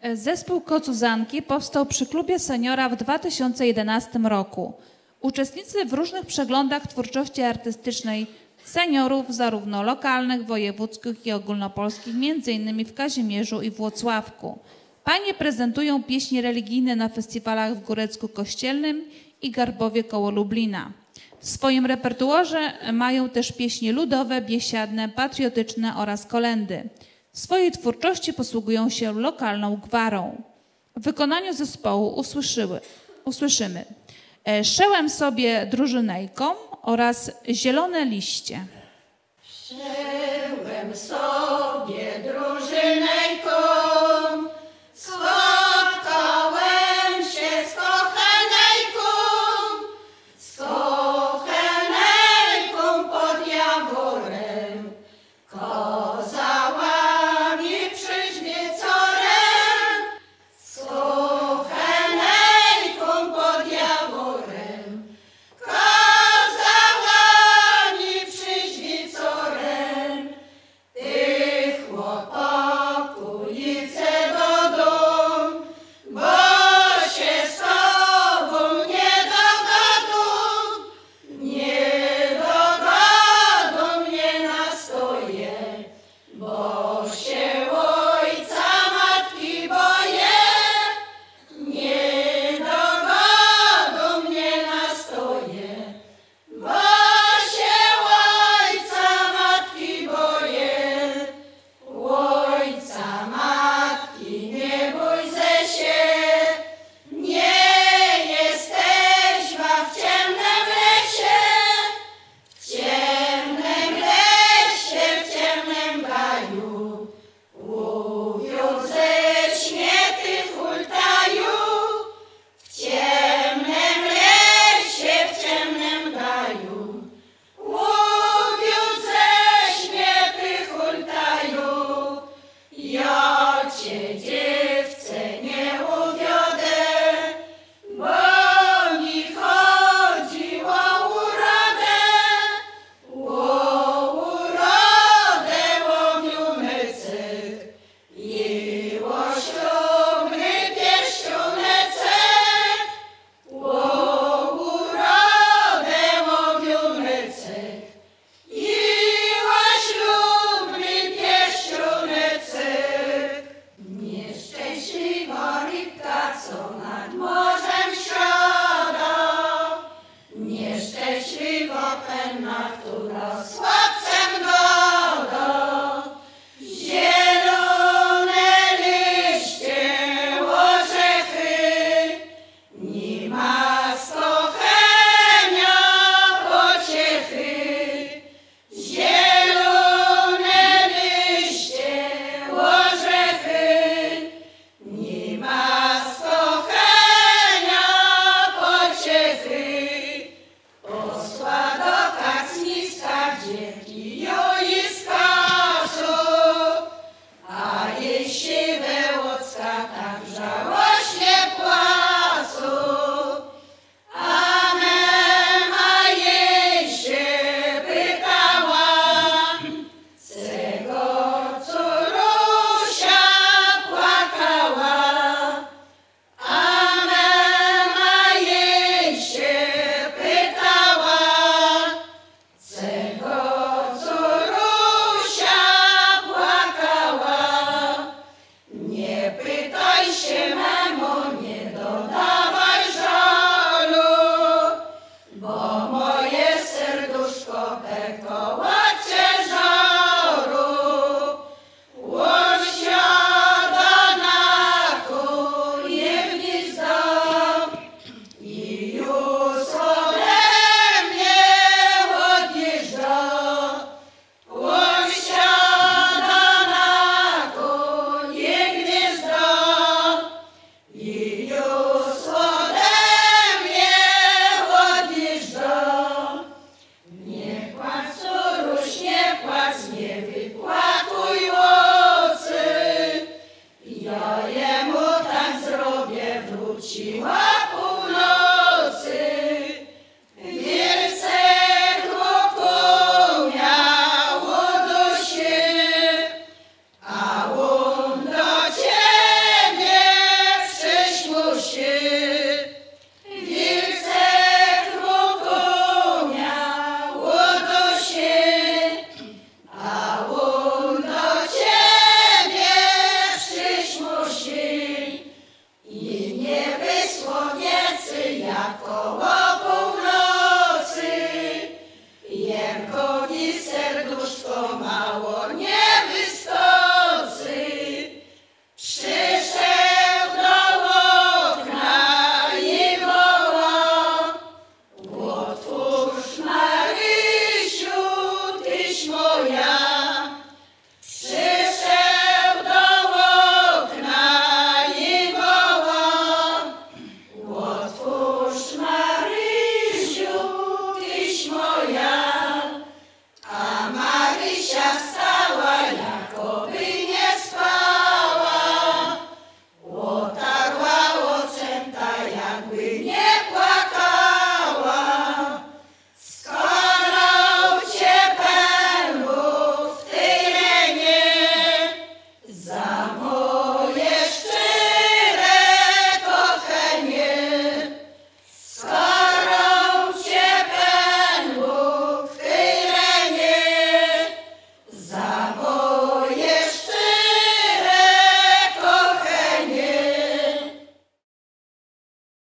Zespół Kocuzanki powstał przy Klubie Seniora w 2011 roku. Uczestnicy w różnych przeglądach twórczości artystycznej seniorów, zarówno lokalnych, wojewódzkich i ogólnopolskich, m.in. w Kazimierzu i Włocławku. Panie prezentują pieśni religijne na festiwalach w Górecku Kościelnym i Garbowie koło Lublina. W swoim repertuarze mają też pieśni ludowe, biesiadne, patriotyczne oraz kolędy. W swojej twórczości posługują się lokalną gwarą. W wykonaniu zespołu usłyszymy Szełem sobie drużynejką oraz Zielone liście. Szełem sobie drużynejką